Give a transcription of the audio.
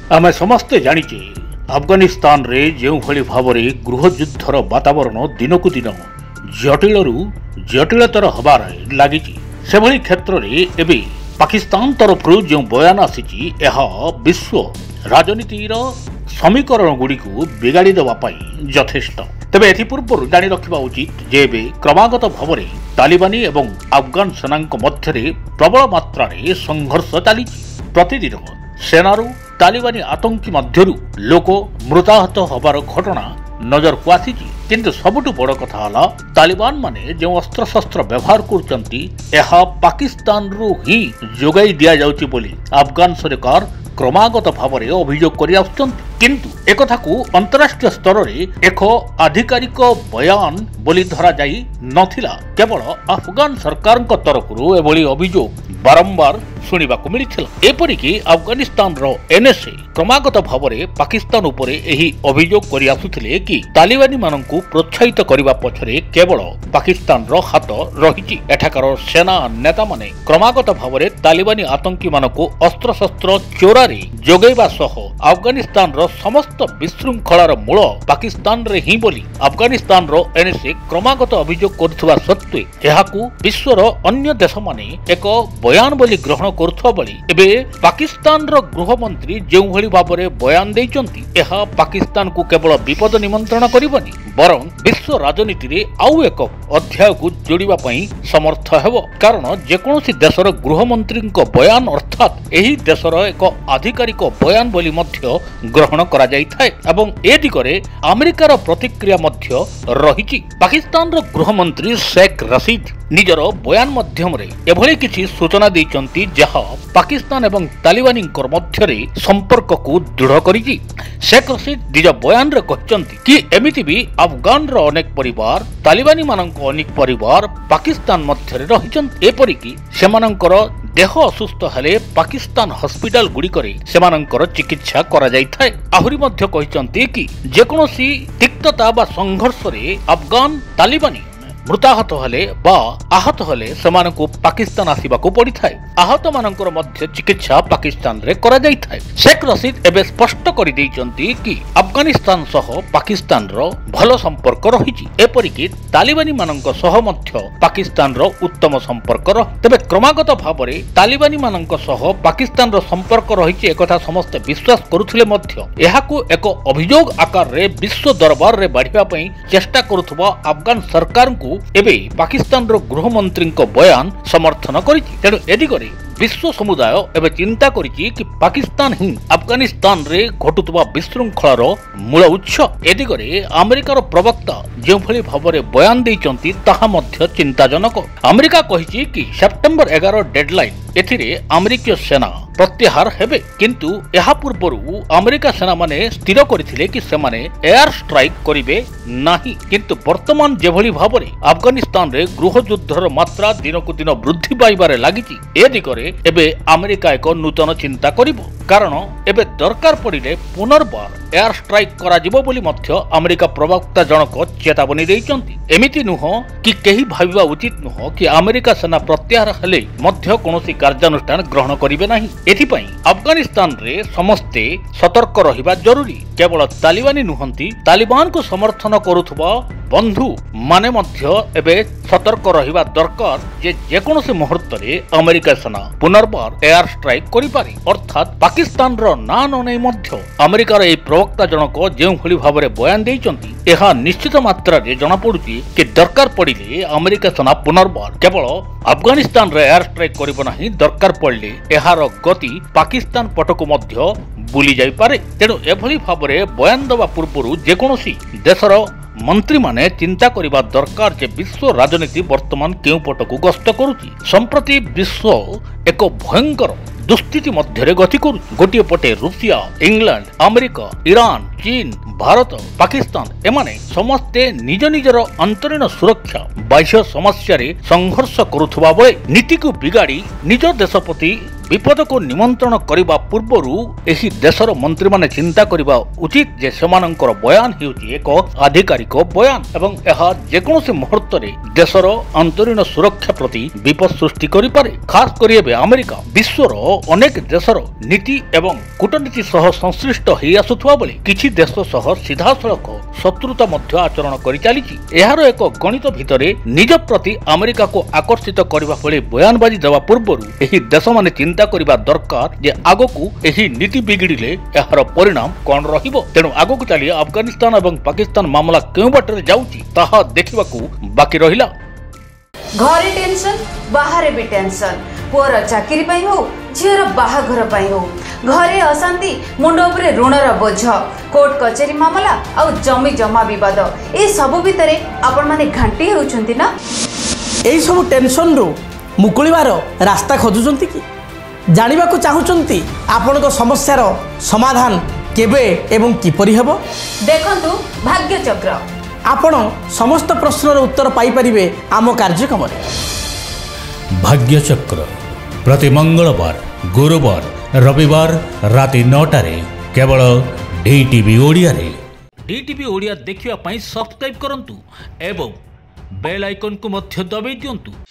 आमे समस्ते जानिचे अफगानिस्तान रे जो भली भावरे गृहयुद्धर वातावरण दिनकु दिन जटिलरू जटिलतर हबार लागिची से भली क्षेत्र रे एबे पाकिस्तान तरफरु जो बयान आसीची एहा विश्व राजनीतिर समीकरण गुड़िकु बिगाड़ी देवा पाई यथेष्ट। तेबे एथिपूर्व जानी रखिबा उचित जे एबे क्रमागत भावरे तालिबानी एवं अफगान सेनांक मध्यरे प्रबल मात्रारे संघर्ष चलीची। प्रतिदिन सेनारू तालिबानी आतंकी मध्यरु लोक मृताहत हबार घटना नजर को आसीची। किंतु सबुठु बड़ कथा हला तालिबान माने जो अस्त्र शस्त्र व्यवहार करचंती एहा पाकिस्तान रु ही जोगाई दिया जाउची बोली अफगान सरकार क्रमागत भावरे अभियोग करि आछंती। किंतु एकथा को अंतरराष्ट्रीय स्तर रे एक आधिकारिक बयान बोली धरा जाई नथिला। केवल अफगान सरकार तरफरु एभली अभियोग बारंबार शुणिबाकु मिलिथिला। एपरिकी अफगानिस्तान रो एनएसए क्रमागत भावरे पाकिस्तान उपरे एही अभियोग करि आसुथिले कि तालिबानी माननकु प्रोत्साहित करिबा पछरे केवल पाकिस्तान रो हाथ रहिछि। एठाकार सेना नेता माने क्रमागत भावरे तालिबानी आतंकी मानकु अस्त्र शस्त्र चोरारी जोगैबा सह अफगानिस्तान रो समस्त विशृंखलार मूल पाकिस्तान रे ही बोली अफगानिस्तान रो एनएसए क्रमागत अभियोग करथुवा सत्वे एहाकु विश्वर अन्य देश माने एक बयान बोली ग्रहण करथुवा बली एबे पाकिस्तान रो गृह मंत्री जेउ भली भाबरे बयान देइचंती एहा पाकिस्तान को केवल विपद निमंत्रण करिबनी बरं विश्व राजनीति रे आउ एक अध्याय को जोड़िबा पई समर्थ हेबो। कारण जेकोसी देशर गृह मंत्री बयान अर्थात एही देशर एक आधिकारिक बयान बोली मध्य ग्रहण करा जाई थाए एवं ए दिगरे अमेरिकार प्रतिक्रिया मध्य रहिछि। पाकिस्तान रो गृह मंत्री शेख रशीद निजर बयान माध्यम रे एभली किछि सूचना दैचंती जहा पाकिस्तान एवं तालिबानी मध्य रे संपर्क को दृढ़ करिछि। शेख रशीद निज बयान रे कहचंती कि एमिति भी अफगान रो अनेक परिवार तालिबानी मानक अनेक परिवार पाकिस्तान मध्य रे रहिचंती। एपरिकी सेमानंकर देह असुस्थ हेले पाकिस्तान हॉस्पिटल गुड़िकरे सेमानंकर चिकित्सा करा जाई थाए। आहुरी मध्य कहचंती कि जेकोसी तिक्तता बा संघर्ष रे अफगान तालिबानी मृताहत हेले बा आहत हेले सेमानकु पाकिस्तान आसीबाकु पड़ी थाए। आहत मानकर मध्य चिकित्सा पाकिस्तान रे करा जाई थाए। शेख रशीद एबे स्पष्ट करि दैचंती कि अफगानिस्तान सह पाकिस्तान रो भलो संपर्क रहिछि। एपरिकी तालिबानी मानक सह मध्य पाकिस्तान रो उत्तम संपर्क तेबे क्रमागत भावरे तालिबानी मानक सह पाकिस्तान रो संपर्क रहिछि एकथा समस्त विश्वास करुथिले मध्य एहाकु एक अभियोग आकार रे विश्व दरबार रे बाढिबा पई चेष्टा करुथबा अफगान सरकार को एबे पाकिस्तान रो गृह मंत्री बयान समर्थन करिछि। तेणु एदिगरे विश्व समुदाय एबे चिंता करिछि कि पाकिस्तान ही अफगानिस्तान रे घटुतबा विशृंखलार मूल उत्स। एदिगरे अमेरिकार प्रवक्ता जो भली भावरे बयान दैचंती ताहा मध्य चिंताजनक। अमेरिका कहिछि कि सेप्टेम्बर 11 डेडलाइन एथिरे अमेरिकीय सेना प्रत्याहार हेबे। किंतु एहा पूर्वरु अमेरिका सेना माने स्थिर करिथिले कि सेमाने एयर स्ट्राइक करिवे नाही। किंतु वर्तमान जे भली भावरे अफगानिस्तान रे गृह युद्धर मात्रा दिनकु दिन वृद्धि पाइबारे लागिछि ए दिगरे एबे अमेरिका एक नूतन चिंता करिबो। कारण एबे दरकार पड़िले पुनर्बार एयर स्ट्राइक करा जिवो बोली मध्य अमेरिका प्रवक्ता जनक चेतावनी दैचंती। एमिति नुह कि केही भाबिबा उचित नुह कि अमेरिका सेना प्रत्याहार हेले मध्य कोनोसी कार्यानुष्ठान ग्रहण करिवे नाही। एथिपई अफगानिस्तान रे समस्ते सतर्क रहिबा जरूरी। केवल तालिबानी नुहंती तालिबान को समर्थन करुथबा बंधु माने मध्य एबे सतर्क रहिबा दरकार जे जेकोसी मुहूर्त रे अमेरिका सेना पुनर्बार एयर स्ट्राइक करि पारे। अर्थात पाकिस्तान रो ना नै मध्य अमेरिकार ए प्रवक्ता जनक जेउ भली भाबरे बयान दैचंती एहा निश्चित मात्रा रे जणा पडुची कि दरकार पड़िले अमेरिका सेना पुनर्बार केवल अफगानिस्तान रे एयर स्ट्राइक करिबो नाही। दरकार पड़िले एहार गति पाकिस्तान पटकु मध्य बुली जाई पारे। तेणु एभली भाबरे बयान दवा पूर्वरु जेकोसी देशर मंत्री माने चिंता करिबा दरकार जे विश्व राजनीति वर्तमान केउ पटकु गस्त करुची। संप्रति विश्व एक भयंकर दुस्थिति मध्य गति करू। गोटे पटे रूसिया इंग्लैंड अमेरिका ईरान चीन भारत पाकिस्तान एमाने समस्ते निज निजर अंतरीण सुरक्षा बाह्य समस्या रे संघर्ष करुथबा बेले नीति को बिगाड़ी निज देश प्रति विपद को निमंत्रण करने पूर्वर एही देशर मंत्री माने चिंता करबा उचित जे सेमानंकर बयान हेउची एक आधिकारिक बयान एवं यह जेकोसी मुहूर्त रे देशर अंतरीण सुरक्षा प्रति विपद सृष्टि करि पारे। खास करी एबे अमेरिका विश्वर अनेक देशर नीति एवं कूटनीति सह संश्लिष्ट होई आसुथुवा बेले किछि देश सह सीधासलख शत्रुता मध्य आचरण करि चालिछि। एहार एक गणित भितरे निज प्रति अमेरिका को आकर्षित करबा भली बयानबाजी देवा पूर्वर एही देश माने चिंता करबा दरकार जे आगकू एही नीति बिगिड़िले एहार परिणाम कोन रहिबो। तेणु आगकू चली अफगानिस्तान एवं पाकिस्तान मामला केउ बाटरे जाउछि ताहा देखिबाकू बाकी रहिला। घरे टेंशन बाहर भी टेंशन पुअर चाकरी पाई हो झीर बाहाघर पाई हो घरे अशांति मुंड उपरे ऋणर बोझ कोर्ट कचेरी मामला और जमी जमा विवाद ए सब भितरे आपण माने घंटी होउछंती ना। एई सब टेंशन रो मुकुलिबार रास्ता खोजुचंती कि जानिबा को चाहुचंती आपण को समस्यार समाधान केबे एवं किपरि हेबो। देखंतु भाग्य चक्र आपण समस्त प्रश्नर उत्तर पाई परिबे आम कार्यक्रम रे। भाग्य चक्र प्रति मंगलवार गुरुवार रविवार राति 9 रे केवल डीटीवी ओडिया रे। डीटीवी ओडिया देखिवा पई सब्सक्राइब करंतु एवं बेल आइकन को मध्य दबाई दियंतु।